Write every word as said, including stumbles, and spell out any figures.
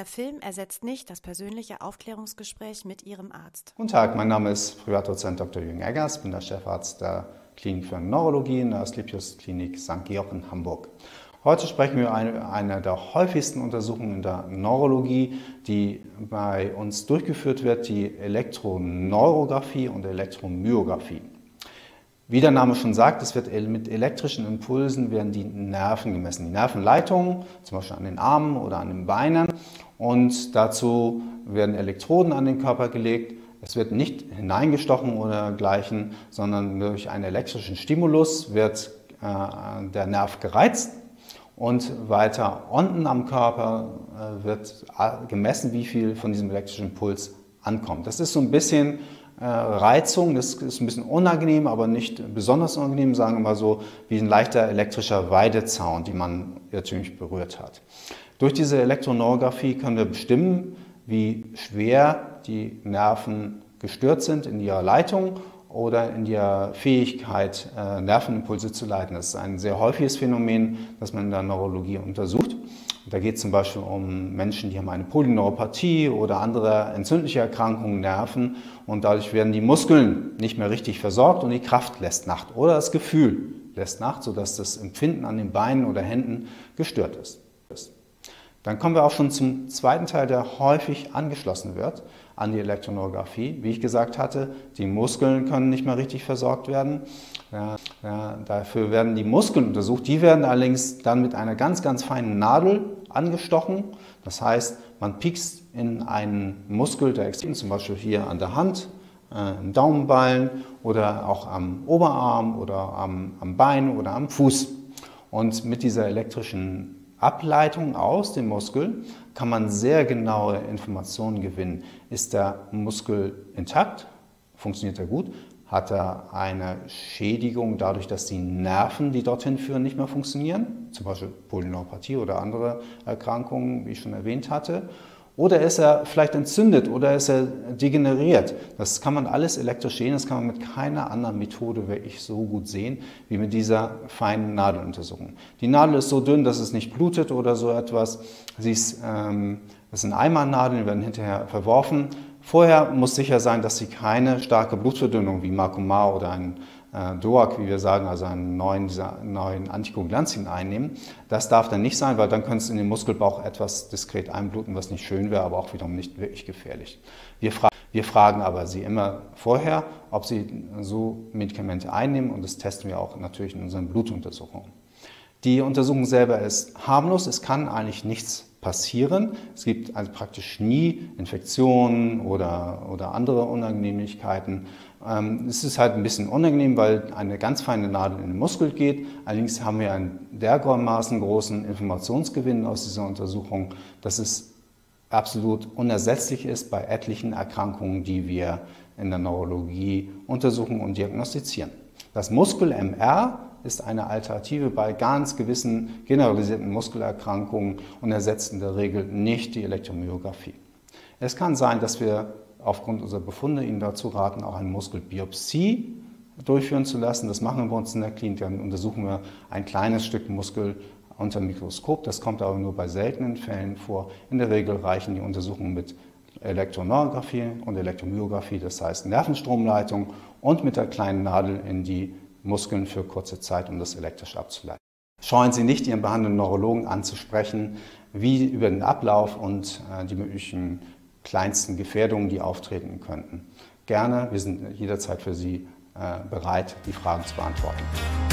Der Film ersetzt nicht das persönliche Aufklärungsgespräch mit Ihrem Arzt. Guten Tag, mein Name ist Privatdozent Doktor Jürgen Eggers, bin der Chefarzt der Klinik für Neurologie in der Asklepios Klinik Sankt Georg in Hamburg. Heute sprechen wir über eine, eine der häufigsten Untersuchungen in der Neurologie, die bei uns durchgeführt wird, die Elektroneurographie und Elektromyographie. Wie der Name schon sagt, es wird mit elektrischen Impulsen werden die Nerven gemessen, die Nervenleitungen, zum Beispiel an den Armen oder an den Beinen. Und dazu werden Elektroden an den Körper gelegt. Es wird nicht hineingestochen oder dergleichen, sondern durch einen elektrischen Stimulus wird äh, der Nerv gereizt. Und weiter unten am Körper äh, wird gemessen, wie viel von diesem elektrischen Impuls ankommt. Das ist so ein bisschen äh, Reizung, das ist ein bisschen unangenehm, aber nicht besonders unangenehm, sagen wir mal so, wie ein leichter elektrischer Weidezaun, den man irrtümlich berührt hat. Durch diese Elektroneurographie können wir bestimmen, wie schwer die Nerven gestört sind in ihrer Leitung oder in der Fähigkeit, Nervenimpulse zu leiten. Das ist ein sehr häufiges Phänomen, das man in der Neurologie untersucht. Da geht es zum Beispiel um Menschen, die haben eine Polyneuropathie oder andere entzündliche Erkrankungen, Nerven, und dadurch werden die Muskeln nicht mehr richtig versorgt und die Kraft lässt nach oder das Gefühl lässt nach, sodass das Empfinden an den Beinen oder Händen gestört ist. Dann kommen wir auch schon zum zweiten Teil, der häufig angeschlossen wird an die Elektroneurographie. Wie ich gesagt hatte, die Muskeln können nicht mehr richtig versorgt werden. Ja, ja, dafür werden die Muskeln untersucht. Die werden allerdings dann mit einer ganz, ganz feinen Nadel angestochen. Das heißt, man piekst in einen Muskel, der extrem, zum Beispiel hier an der Hand, äh, im Daumenballen oder auch am Oberarm oder am, am Bein oder am Fuß. Und mit dieser elektrischen Ableitung aus dem Muskel kann man sehr genaue Informationen gewinnen. Ist der Muskel intakt? Funktioniert er gut? Hat er eine Schädigung dadurch, dass die Nerven, die dorthin führen, nicht mehr funktionieren? Zum Beispiel Polyneuropathie oder andere Erkrankungen, wie ich schon erwähnt hatte. Oder ist er vielleicht entzündet oder ist er degeneriert? Das kann man alles elektrisch sehen, das kann man mit keiner anderen Methode wirklich so gut sehen, wie mit dieser feinen Nadeluntersuchung. Die Nadel ist so dünn, dass es nicht blutet oder so etwas. Sie ist, ähm, das sind Eimernadeln, die werden hinterher verworfen. Vorher muss sicher sein, dass sie keine starke Blutverdünnung wie Marcumar oder ein äh, D O A C, wie wir sagen, also einen neuen, dieser neuen Antikoagulantien einnehmen. Das darf dann nicht sein, weil dann könnte es in den Muskelbauch etwas diskret einbluten, was nicht schön wäre, aber auch wiederum nicht wirklich gefährlich. Wir, fra wir fragen aber sie immer vorher, ob sie so Medikamente einnehmen, und das testen wir auch natürlich in unseren Blutuntersuchungen. Die Untersuchung selber ist harmlos, es kann eigentlich nichts passieren. Es gibt also praktisch nie Infektionen oder, oder andere Unannehmlichkeiten. Ähm, es ist halt ein bisschen unangenehm, weil eine ganz feine Nadel in den Muskel geht. Allerdings haben wir einen dermaßen großen Informationsgewinn aus dieser Untersuchung, dass es absolut unersetzlich ist bei etlichen Erkrankungen, die wir in der Neurologie untersuchen und diagnostizieren. Das Muskel-M R ist eine Alternative bei ganz gewissen generalisierten Muskelerkrankungen und ersetzt in der Regel nicht die Elektromyographie. Es kann sein, dass wir aufgrund unserer Befunde Ihnen dazu raten, auch eine Muskelbiopsie durchführen zu lassen. Das machen wir bei uns in der Klinik. Dann untersuchen wir ein kleines Stück Muskel unter dem Mikroskop. Das kommt aber nur bei seltenen Fällen vor. In der Regel reichen die Untersuchungen mit Elektroneurographie und Elektromyographie, das heißt Nervenstromleitung, und mit der kleinen Nadel in die Muskeln für kurze Zeit, um das elektrisch abzuleiten. Scheuen Sie nicht, Ihren behandelnden Neurologen anzusprechen, wie über den Ablauf und äh, die möglichen kleinsten Gefährdungen, die auftreten könnten. Gerne, wir sind jederzeit für Sie äh, bereit, die Fragen zu beantworten.